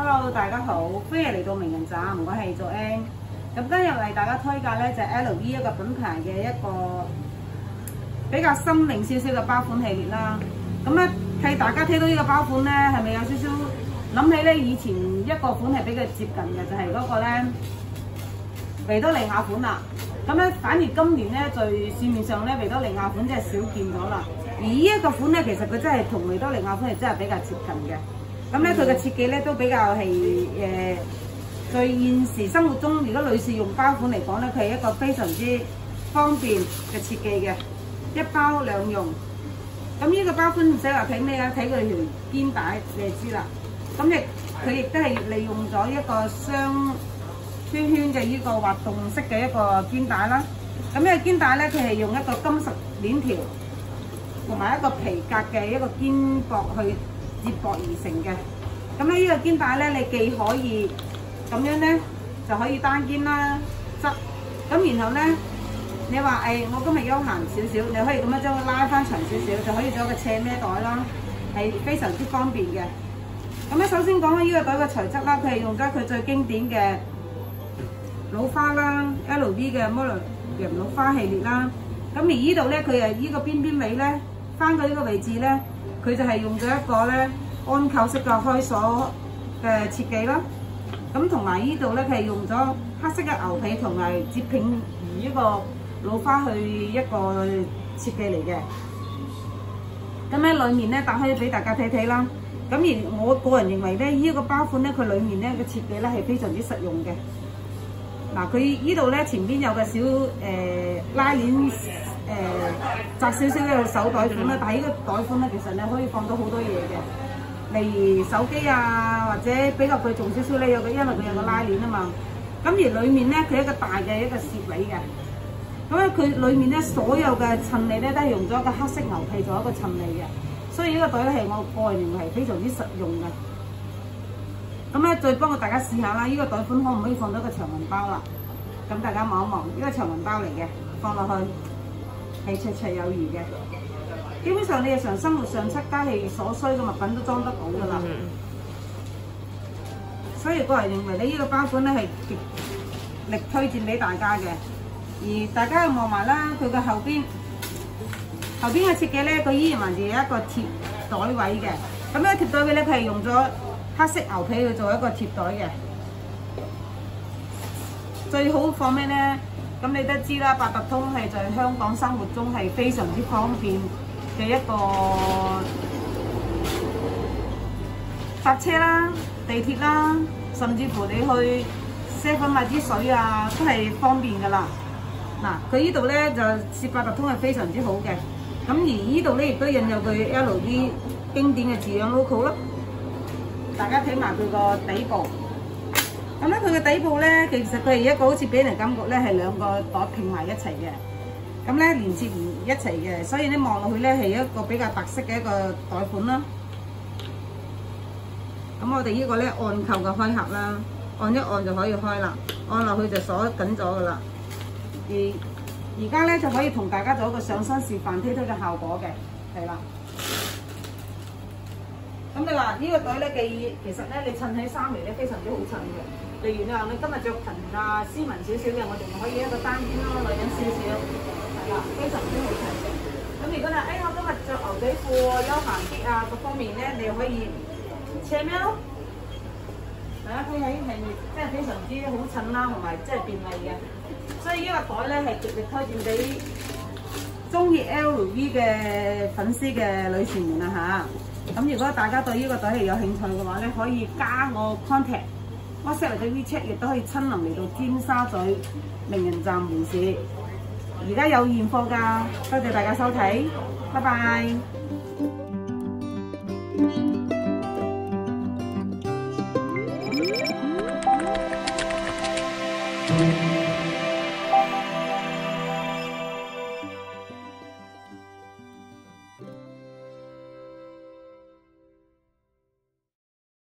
Hello， 大家好，歡迎嚟到名人站，我係做 N。咁今日為大家推介咧就係 LV 一個品牌嘅一個比較新穎少少嘅包款系列啦。咁咧係大家睇到呢個包款咧，係咪有少少諗起咧以前一個款係比較接近嘅，就係嗰個咧維多利亞款啦。咁咧反而今年咧在市面上咧維多利亞款真係少見咗啦。而呢一個款咧，其實佢真係同維多利亞款係真係比較接近嘅。咁咧，佢嘅設計咧都比較係在現時生活中，如果女士用包款嚟講咧，佢係一個非常之方便嘅設計嘅，一包兩用。咁呢個包款唔使話睇咩啦，睇佢條肩帶你就知啦。咁佢亦都係利用咗一個雙圈圈嘅呢個滑動式嘅一個肩帶啦。咁呢個肩帶咧，佢係用一個金屬鏈條同埋一個皮革嘅一個肩膊去接駁而成嘅。咁咧呢個肩帶咧，你既可以咁樣咧就可以單肩啦，側咁然後咧你話我今日休閒少少，你可以咁樣將佢拉翻長少少，就可以做一個斜孭袋啦，係非常之方便嘅。咁咧首先講呢個袋嘅材質啦，佢係用咗佢最經典嘅老花啦 ，LV 嘅摩洛人老花系列啦。咁而呢度咧佢係呢個邊尾咧翻過呢個位置咧。佢就係用咗一個咧安扣式嘅開鎖嘅設計啦，咁同埋呢度咧佢係用咗黑色嘅牛皮同埋接拼而呢個老花去一個設計嚟嘅。咁喺裡面咧打開俾大家睇睇啦。咁而我個人認為咧，呢個包款咧佢裡面咧嘅設計咧係非常之實用嘅。嗱，佢呢度咧前邊有個小拉鏈。窄少少嘅手袋款啦，但係呢個袋款咧，其實你可以放到好多嘢嘅，例如手機啊，或者比較貴重少少咧，因為佢有個拉鏈啊嘛。咁而裡面咧，佢一個大嘅一個攝位嘅，咁咧佢裡面咧所有嘅襯理咧都係用咗一個黑色牛皮做一個襯理嘅，所以呢個袋咧係我個人認為係非常之實用嘅。咁咧再幫我大家試下啦，呢個袋款可唔可以放到一個長銀包啦？咁大家望一望，呢個長銀包嚟嘅，放落去。係綽綽有餘嘅，基本上你日常生活上出街係所需嘅物品都裝得到㗎啦。所以個人認為你呢個包款咧係極力推薦俾大家嘅。而大家望埋啦，佢嘅後邊嘅設計咧，佢依然還是有一個貼袋位嘅。咁呢個貼袋位咧，佢係用咗黑色牛皮去做一個貼袋嘅。最好放咩咧？咁你都知啦，八達通係在香港生活中係非常之方便嘅一個搭車啦、地鐵啦，甚至乎你去 7-Eleven 買啲水啊，都係方便㗎啦。嗱，佢呢度咧就攝八達通係非常之好嘅。咁而呢度咧亦都印有佢 LV 經典嘅字樣 logo 啦。大家睇埋佢個底部。咁咧，佢嘅底部咧，其實佢係一個好似俾人感覺咧係兩個袋拼埋一齊嘅，咁咧連接唔一齊嘅，所以咧望落去咧係一個比較特色嘅一個袋款啦。咁我哋呢個咧按扣嘅開合啦，按一按就可以開啦，按落去就鎖緊咗噶啦。而家咧就可以同大家做一個上身示範推推嘅效果嘅，係啦。咁你話呢個袋咧其實咧你襯起衫嚟咧非常之好襯嘅。例如你話你今日着裙啊斯文少少嘅，我哋咪可以一個單肩咯，女人少少，係啦，非常之好襯嘅。咁如果你我今日着牛仔褲休閒啲啊各方面咧，你可以斜孭咯。大家睇睇係咪真係非常之好襯啦，同埋即係便利嘅。所以呢個袋咧係極力推薦俾中意 LV 嘅粉絲嘅女士們啊嚇。咁如果大家對呢個袋係有興趣嘅話咧，可以加我 contact。WhatsApp 或者 WeChat 亦都可以親臨嚟到尖沙咀名人站門市，而家有現貨㗎，多謝大家收睇，拜拜。